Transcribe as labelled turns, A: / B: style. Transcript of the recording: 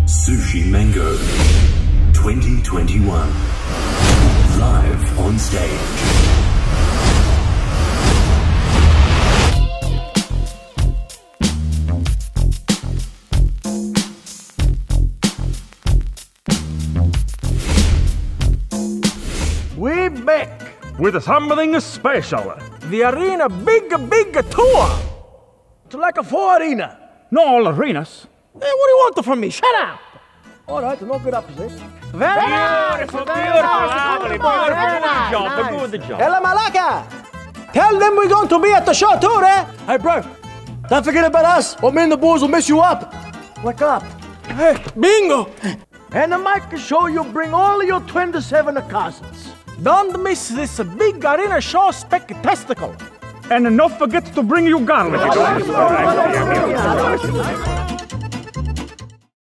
A: Sooshi Mango 2021. Live on stage.
B: We back
C: with something special.
B: the arena big tour. It's like a full arena.
C: Not all arenas.
B: Hey, what do you want from me? Shut up. All right, no good opposite. Very
C: Beautiful, lovely, beautiful. Good job.
B: Ella Malaka, tell them we're going to be at the show too, eh? Hey, bro, don't forget about us, or me and the boys will mess you up. Wake up. Hey, bingo. And the mic show you bring all your 27 cousins. Don't miss this big arena show spectacle.
C: And don't forget to bring your garlic.